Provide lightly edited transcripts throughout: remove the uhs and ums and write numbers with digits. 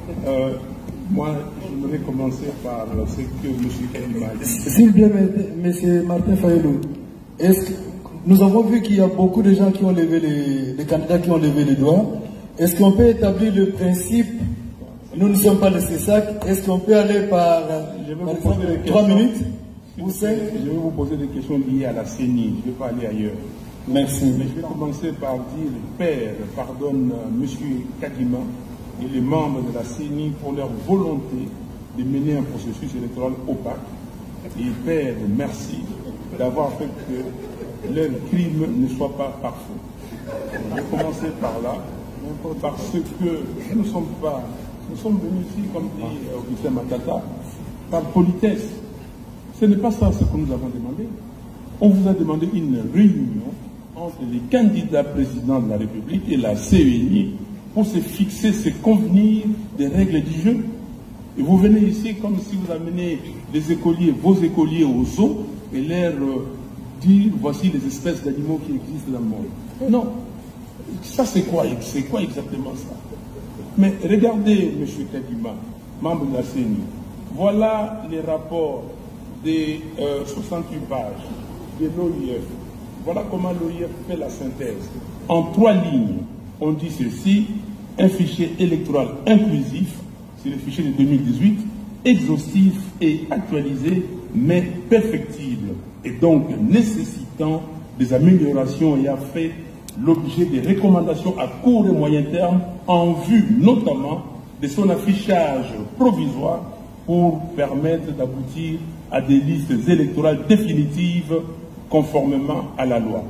Moi, j'aimerais commencer par ce que M. Kadima a dit. S'il vous plaît, M. Martin Fayelou, nous avons vu qu'il y a beaucoup de gens qui ont levé les candidats qui ont levé les doigts. Est-ce qu'on peut établir le principe, nous ne sommes pas de ces sacs, est-ce qu'on peut aller par exemple, 3 minutes ou 5? Je vais vous poser des questions liées à la CENI, je ne vais pas aller ailleurs. Merci. Mais je vais commencer par dire, Père, pardonne M. Kadima et les membres de la CENI pour leur volonté de mener un processus électoral opaque. Et Père, merci d'avoir fait que leur crime ne soit pas parfait. Je vais commencer par là, parce que nous sommes venus ici, comme dit Augustin Matata, par politesse. Ce n'est pas ça ce que nous avons demandé. On vous a demandé une réunion entre les candidats présidents de la République et la CENI pour se fixer, se convenir des règles du jeu. Et vous venez ici comme si vous amenez les écoliers, vos écoliers au zoo et leur dire voici les espèces d'animaux qui existent dans le monde. Non. Ça c'est quoi exactement ça? Mais regardez, M. Kadima, membre de la CENI, voilà les rapports des 68 pages de l'OIF. Voilà comment l'OIF fait la synthèse. En 3 lignes, on dit ceci: un fichier électoral inclusif, c'est le fichier de 2018, exhaustif et actualisé, mais perfectible, et donc nécessitant des améliorations ayant fait l'objet des recommandations à court et moyen terme en vue notamment de son affichage provisoire pour permettre d'aboutir à des listes électorales définitives conformément à la loi.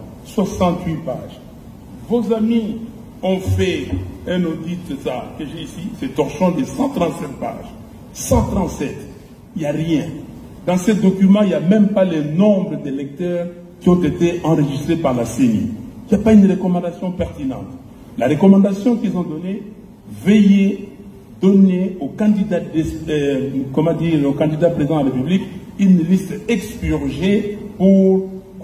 68 pages. Vos amis ont fait un audit, ça, que j'ai ici, c'est torchon de 137 pages. 137. Il n'y a rien. Dans ces documents, il n'y a même pas le nombre d'électeurs qui ont été enregistrés par la CENI. Il n'y a pas une recommandation pertinente. La recommandation qu'ils ont donnée, veillez donner aux candidats, aux candidats présents à la République une liste expurgée pour,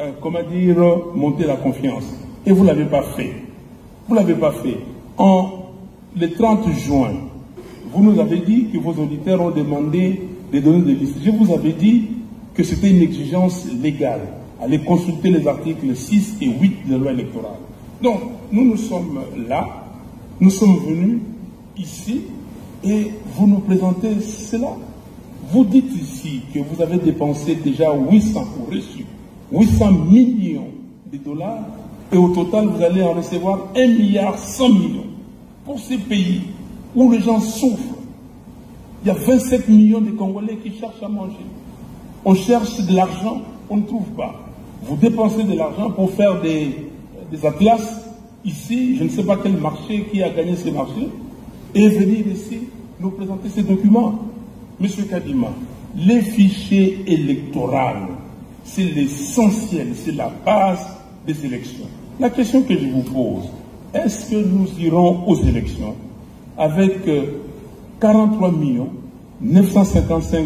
monter la confiance. Et vous ne l'avez pas fait. Vous ne l'avez pas fait. Le 30 juin, vous nous avez dit que vos auditeurs ont demandé des données de liste. Je vous avais dit que c'était une exigence légale. Allez consulter les articles 6 et 8 de la loi électorale. Donc, nous sommes là, nous sommes venus ici, et vous nous présentez cela. Vous dites ici que vous avez dépensé déjà 800 ou reçu 800 millions de dollars, et au total, vous allez en recevoir 1,1 milliard pour ces pays où les gens souffrent. Il y a 27 millions de Congolais qui cherchent à manger. On cherche de l'argent, on ne trouve pas. Vous dépensez de l'argent pour faire des atlas ici, je ne sais pas quel marché, qui a gagné ces marchés, et venir ici nous présenter ces documents. Monsieur Kadima, les fichiers électoraux, c'est l'essentiel, c'est la base des élections. La question que je vous pose, est-ce que nous irons aux élections avec 43 955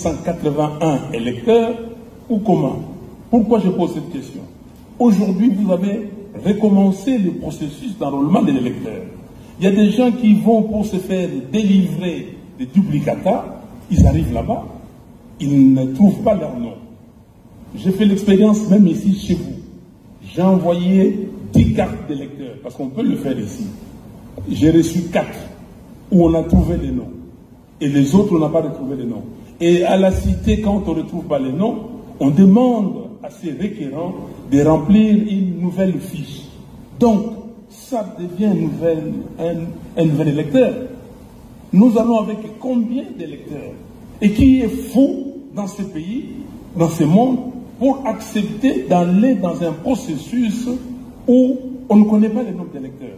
181 électeurs ou comment? Pourquoi je pose cette question? Aujourd'hui, vous avez recommencé le processus d'enrôlement des électeurs. Il y a des gens qui vont pour se faire délivrer des duplicata, ils arrivent là-bas, ils ne trouvent pas leur nom. J'ai fait l'expérience même ici chez vous. J'ai envoyé 10 cartes d'électeurs, parce qu'on peut le faire ici. J'ai reçu 4 où on a trouvé les noms. Et les autres, on n'a pas retrouvé les noms. Et à la cité, quand on ne retrouve pas les noms, on demande à ces requérants de remplir une nouvelle fiche. Donc, ça devient un nouvel électeur. Nous allons avec combien d'électeurs? Et qui est fou dans ce pays, dans ce monde, pour accepter d'aller dans un processus où on ne connaît pas les nombres d'électeurs?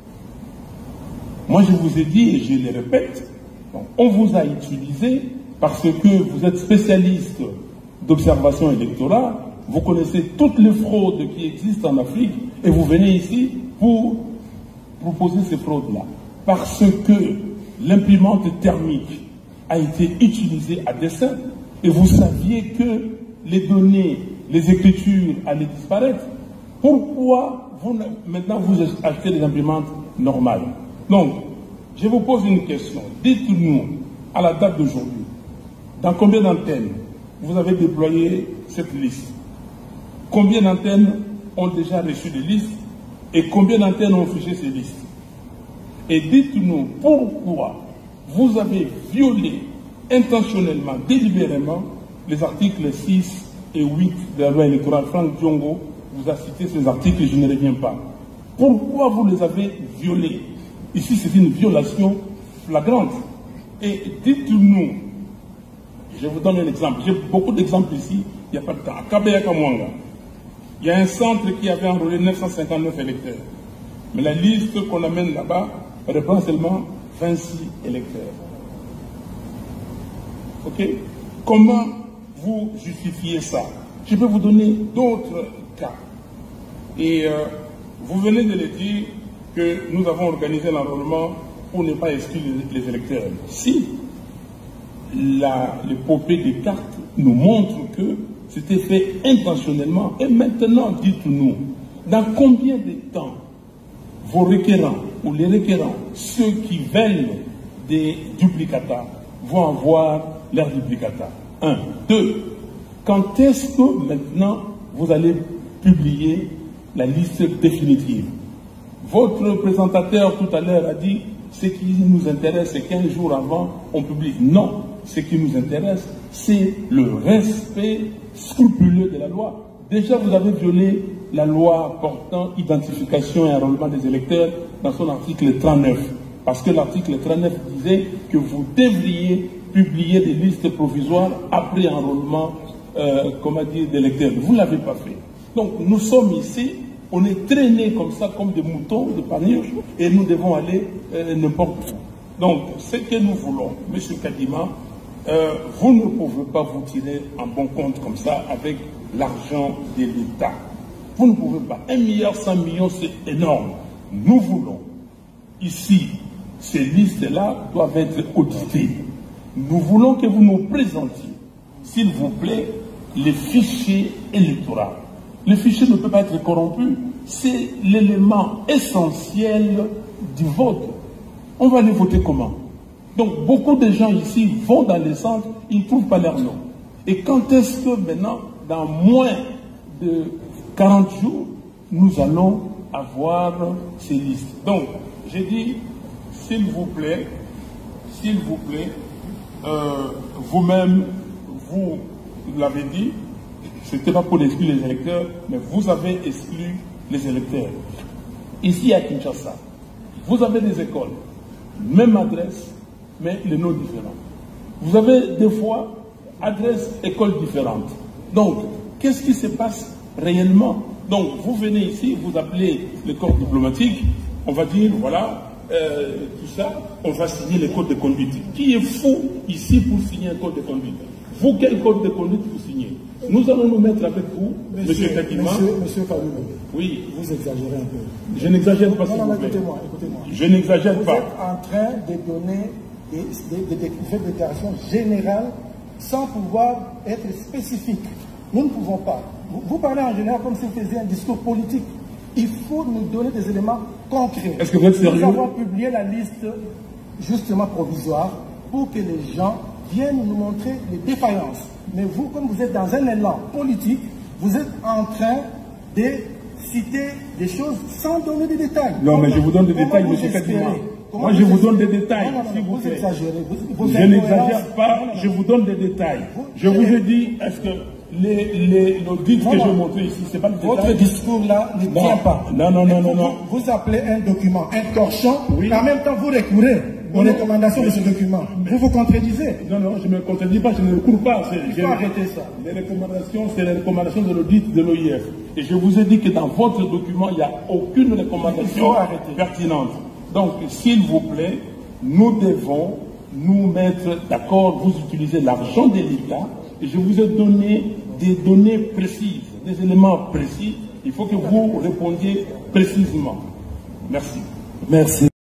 Moi, je vous ai dit, et je le répète, on vous a utilisé parce que vous êtes spécialiste d'observation électorale, vous connaissez toutes les fraudes qui existent en Afrique et vous venez ici pour proposer ces fraudes-là. Parce que l'imprimante thermique a été utilisée à dessein et vous saviez que les données, les écritures allaient disparaître. Pourquoi maintenant vous achetez des imprimantes normales? Donc, Je vous pose une question. Dites-nous, à la date d'aujourd'hui, dans combien d'antennes vous avez déployé cette liste? Combien d'antennes ont déjà reçu des listes et combien d'antennes ont fiché ces listes? Et dites-nous pourquoi vous avez violé intentionnellement, délibérément, les articles 6 et 8 de la loi électorale. Franck Diongo vous a cité ces articles et je ne reviens pas. Pourquoi vous les avez violés? Ici, c'est une violation flagrante. Et dites-nous, je vous donne un exemple. J'ai beaucoup d'exemples ici, il n'y a pas de temps. À Kabeya Kamwanga, il y a un centre qui avait enrôlé 959 électeurs. Mais la liste qu'on amène là-bas reprend seulement 26 électeurs. Ok? Comment vous justifiez ça? Je peux vous donner d'autres cas. Et vous venez de le dire que nous avons organisé l'enrôlement pour ne pas exclure les électeurs. Si l'épopée des cartes nous montre que c'était fait intentionnellement, et maintenant dites-nous, dans combien de temps vos requérants ou les requérants, ceux qui veulent des duplicata, vont avoir leurs duplicata? 1. 2. Quand est-ce que maintenant vous allez publier la liste définitive? Votre présentateur tout à l'heure a dit ce qui nous intéresse, c'est qu'un jour avant, on publie. Non, ce qui nous intéresse, c'est le respect scrupuleux de la loi. Déjà, vous avez violé la loi portant identification et enrôlement des électeurs dans son article 39. Parce que l'article 39 disait que vous devriez publier des listes provisoires après enrôlement d'électeurs. Vous ne l'avez pas fait. Donc, nous sommes ici. On est traînés comme ça, comme des moutons de panier, et nous devons aller n'importe où. Donc, ce que nous voulons, M. Kadima, vous ne pouvez pas vous tirer en bon compte comme ça avec l'argent de l'État. Vous ne pouvez pas. 1,1 milliard, c'est énorme. Nous voulons, ici, ces listes-là doivent être auditées. Nous voulons que vous nous présentiez, s'il vous plaît, les fichiers électoraux. Le fichier ne peut pas être corrompu. C'est l'élément essentiel du vote. On va aller voter comment? Donc, beaucoup de gens ici vont dans les centres, ils ne trouvent pas leur nom. Et quand est-ce que maintenant, dans moins de 40 jours, nous allons avoir ces listes? Donc, j'ai dit, s'il vous plaît, vous-même, vous l'avez dit, ce n'était pas pour exclure les électeurs, mais vous avez exclu les électeurs. Ici à Kinshasa, vous avez des écoles, même adresse, mais les noms différents. Vous avez des fois adresses, écoles différentes. Donc, qu'est-ce qui se passe réellement? Donc, vous venez ici, vous appelez le corps diplomatique, on va dire, voilà, tout ça, on va signer le code de conduite. Qui est fou ici pour signer un code de conduite? Vous, quel code de conduite vous signez? Nous allons nous mettre avec vous, Monsieur Kadima. Monsieur Fabulou, oui. Vous exagérez un peu. Je n'exagère pas. Non, écoutez-moi. Je n'exagère pas. Vous êtes en train de donner des déclarations générales sans pouvoir être spécifique. Nous ne pouvons pas. Vous parlez en général comme si vous faisiez un discours politique. Il faut nous donner des éléments concrets. Est-ce que vous êtes sérieux? Nous avons publié la liste justement provisoire pour que les gens viennent nous montrer les défaillances. Mais vous, comme vous êtes dans un élan politique, vous êtes en train de citer des choses sans donner des détails. Non, mais je vous donne des détails, M. Kadima. Moi, je vous donne des détails. Vous exagérez. Je n'exagère pas, je vous donne des détails. Je vous ai dit, est-ce que l'audit que j'ai montré ici, c'est pas le détail? Votre discours-là ne tient pas. Non. Vous appelez un document un torchon, oui. En même temps vous recourez aux recommandations de ce document. Vous vous contredisez. Non, je ne me contredis pas, je ne le cours pas. Il faut arrêter ça. Les recommandations, c'est les recommandations de l'audit de l'OIF. Et je vous ai dit que dans votre document, il n'y a aucune recommandation pertinente. Donc, s'il vous plaît, nous devons nous mettre d'accord. Vous utilisez l'argent de l'État. Et je vous ai donné des données précises, des éléments précis. Il faut que vous répondiez précisément. Merci. Merci.